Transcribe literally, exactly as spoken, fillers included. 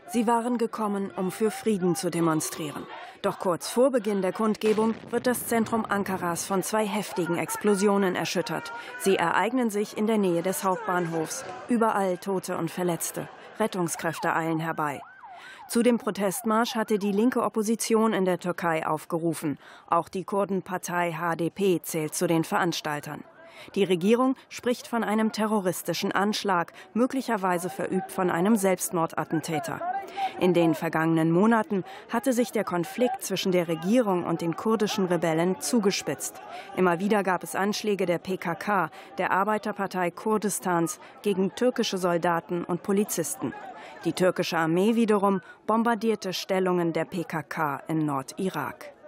Sie waren gekommen, um für Frieden zu demonstrieren. Doch kurz vor Beginn der Kundgebung wird das Zentrum Ankaras von zwei heftigen Explosionen erschüttert. Sie ereignen sich in der Nähe des Hauptbahnhofs. Überall Tote und Verletzte. Rettungskräfte eilen herbei. Zu dem Protestmarsch hatte die linke Opposition in der Türkei aufgerufen. Auch die Kurdenpartei H D P zählt zu den Veranstaltern. Die Regierung spricht von einem terroristischen Anschlag, möglicherweise verübt von einem Selbstmordattentäter. In den vergangenen Monaten hatte sich der Konflikt zwischen der Regierung und den kurdischen Rebellen zugespitzt. Immer wieder gab es Anschläge der P K K, der Arbeiterpartei Kurdistans, gegen türkische Soldaten und Polizisten. Die türkische Armee wiederum bombardierte Stellungen der P K K im Nordirak.